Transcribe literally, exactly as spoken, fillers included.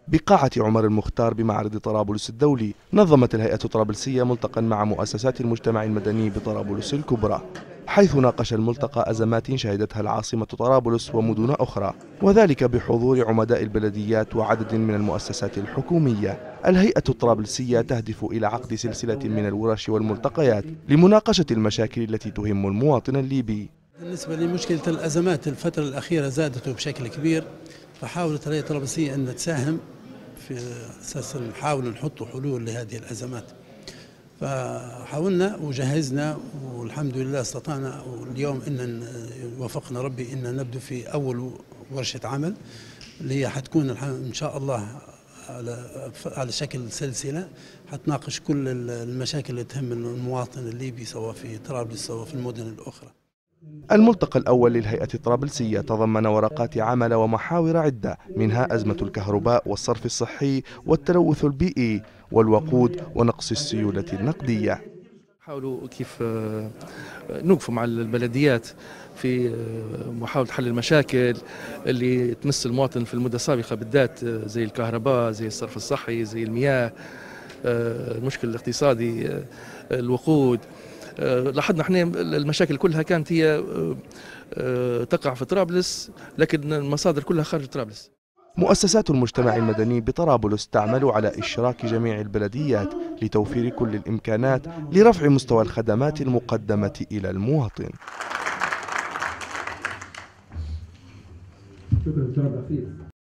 بقاعة عمر المختار بمعرض طرابلس الدولي، نظمت الهيئة الطرابلسية ملتقى مع مؤسسات المجتمع المدني بطرابلس الكبرى، حيث ناقش الملتقى أزمات شهدتها العاصمة طرابلس ومدن أخرى، وذلك بحضور عمداء البلديات وعدد من المؤسسات الحكومية. الهيئة الطرابلسية تهدف إلى عقد سلسلة من الورش والملتقيات لمناقشة المشاكل التي تهم المواطن الليبي. بالنسبة لمشكلة الأزمات الفترة الأخيرة زادت بشكل كبير، فحاولت الهيئة الطرابلسية أن تساهم في أساس نحاول نحط حلول لهذه الأزمات. فحاولنا وجهزنا والحمد لله استطعنا، واليوم إن وفقنا ربي إن نبدأ في أول ورشة عمل اللي هي حتكون إن شاء الله على على شكل سلسلة، حتناقش كل المشاكل اللي تهم المواطن الليبي سواء في طرابلس سواء في المدن الأخرى. الملتقى الأول للهيئة الطرابلسية تضمن ورقات عمل ومحاور عدة، منها أزمة الكهرباء والصرف الصحي والتلوث البيئي والوقود ونقص السيولة النقدية. حاولوا كيف نوقفوا مع البلديات في محاولة حل المشاكل اللي تمس المواطن في المدة السابقة بالذات، زي الكهرباء، زي الصرف الصحي، زي المياه، المشكل الاقتصادي، الوقود. لاحظنا احنا المشاكل كلها كانت هي تقع في طرابلس، لكن المصادر كلها خارج طرابلس. مؤسسات المجتمع المدني بطرابلس تعمل على إشراك جميع البلديات لتوفير كل الإمكانات لرفع مستوى الخدمات المقدمة إلى المواطن. شكرا.